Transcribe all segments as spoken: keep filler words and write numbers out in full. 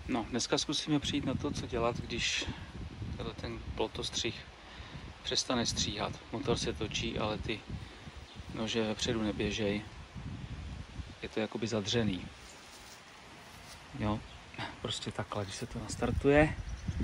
No, dneska zkusíme přijít na to, co dělat, když ten plotostřih přestane stříhat. Motor se točí, ale ty nože vepředu neběžej. Je to jakoby zadřený. Jo, prostě takhle, když se to nastartuje.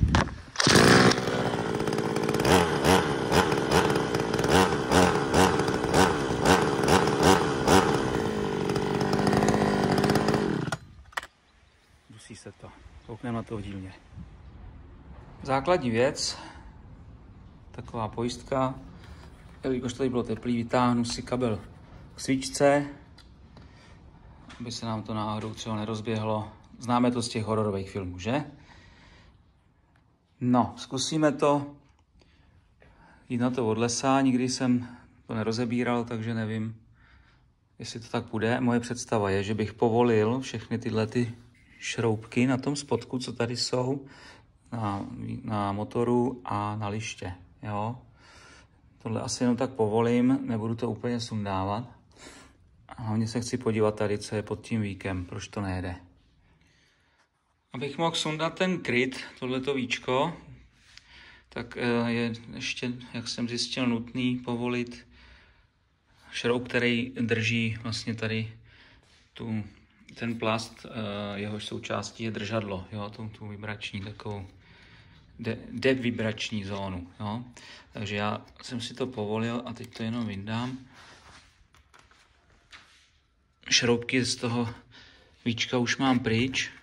Dusí se to. Koukneme na to v dílně. Základní věc, taková pojistka, jelikož tady bylo teplý, vytáhnu si kabel k svíčce, aby se nám to náhodou třeba nerozběhlo. Známe to z těch hororových filmů, že? No, zkusíme to jít na to od lesa. Nikdy jsem to nerozebíral, takže nevím, jestli to tak bude. Moje představa je, že bych povolil všechny tyhle ty šroubky na tom spodku, co tady jsou, na, na motoru a na liště. Jo? Tohle asi jenom tak povolím, nebudu to úplně sundávat. A hlavně se chci podívat tady, co je pod tím víkem, proč to nejede. Abych mohl sundat ten kryt, tohleto víčko, tak je ještě, jak jsem zjistil, nutný povolit šroub, který drží vlastně tady tu, ten plast, jehož součástí je držadlo, jo, tu, tu vibrační takovou de, devibrační zónu. Jo. Takže já jsem si to povolil a teď to jenom vyndám. Šroubky z toho víčka už mám pryč.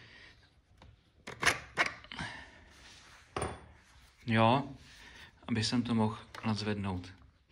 Jo, aby jsem to mohl nadzvednout.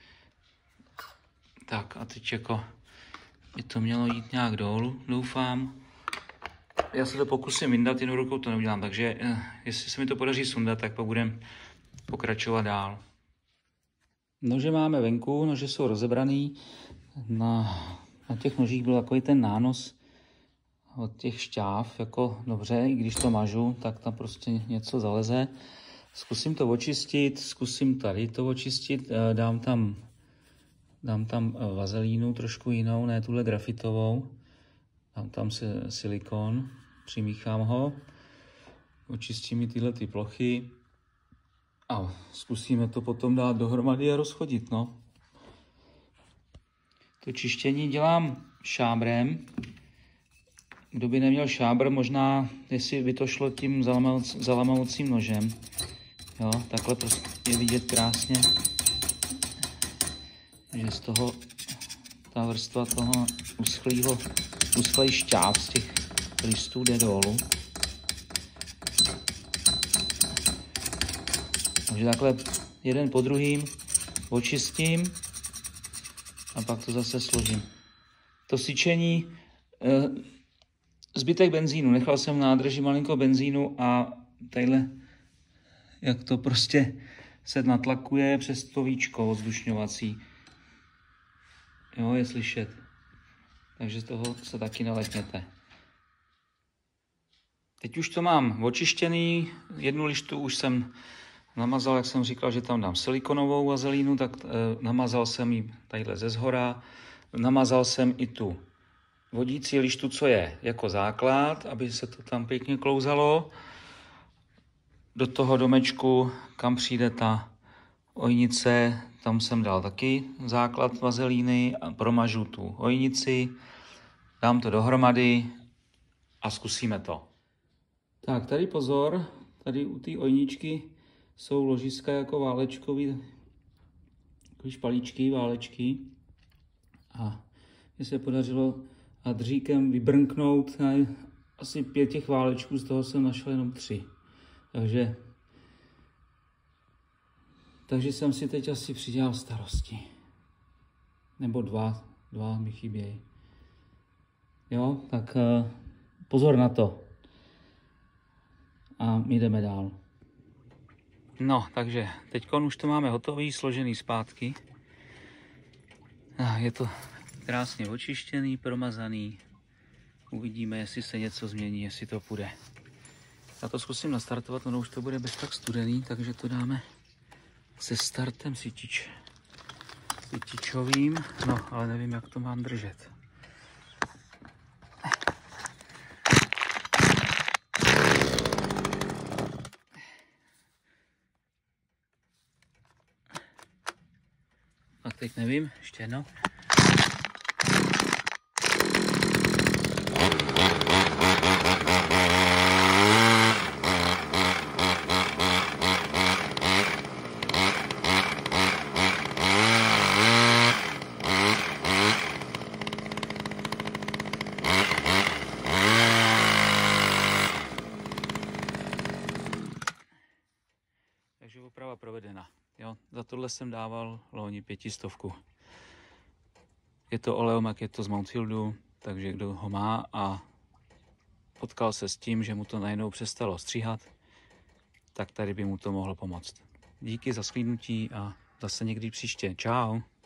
Tak a teď jako by to mělo jít nějak dolů, doufám. Já se to pokusím vyndat, jednou rukou to neudělám, takže jestli se mi to podaří sundat, tak pak budeme pokračovat dál. Nože máme venku, nože jsou rozebraný. Na, na těch nožích byl takový ten nános od těch šťáv, jako dobře, i když to mažu, tak tam prostě něco zaleze. Zkusím to očistit, zkusím tady to očistit, dám tam, dám tam vazelínu trošku jinou, ne tuhle grafitovou. Dám tam si silikon, přimíchám ho, očistím mi tyhle ty plochy a zkusíme to potom dát dohromady a rozchodit, no. To čištění dělám šábrem. Kdo by neměl šábr, možná, jestli by to šlo tím zalamovacím nožem. Jo, takhle prostě je vidět krásně, že z toho ta vrstva toho uschlého, uschlej šťáv z těch listů jde dolů. Takže takhle jeden po druhým očistím a pak to zase složím. To syčení, zbytek benzínu, nechal jsem v nádrži malinko benzínu a tadyhle, jak to prostě se natlakuje přes to víčko ovzdušňovací. Jo, je slyšet. Takže z toho se taky nelekněte. Teď už to mám očištěný. Jednu lištu už jsem namazal, jak jsem říkal, že tam dám silikonovou vazelínu, tak e, namazal jsem ji tadyhle ze zhora. Namazal jsem i tu vodící lištu, co je jako základ, aby se to tam pěkně klouzalo. Do toho domečku, kam přijde ta ojnice, tam jsem dal taky základ vazelíny a promažu tu ojnici, dám to dohromady a zkusíme to. Tak, tady pozor, tady u té ojničky jsou ložiska jako válečkový, takový špalíčky, válečky a mně se podařilo a dříkem vybrnknout na asi pět těch válečků, z toho jsem našel jenom tři. Takže, takže jsem si teď asi přidělal starosti. Nebo dva, dva mi chybějí. Jo, tak uh, pozor na to. A my jdeme dál. No, takže teď už to máme hotový, složený zpátky. Je to krásně očištěný, promazaný. Uvidíme, jestli se něco změní, jestli to půjde. Já to zkusím nastartovat, ono už to bude bez tak studený, takže to dáme se startem sytič. sytičovým, no ale nevím, jak to mám držet. teď nevím, ještě jedno. Takže oprava provedena. Jo, za tohle jsem dával loni pětistovku. Je to oleomak, je to z Mountfieldu, takže kdo ho má a potkal se s tím, že mu to najednou přestalo stříhat, tak tady by mu to mohlo pomoct. Díky za shlédnutí a zase někdy příště. Čau.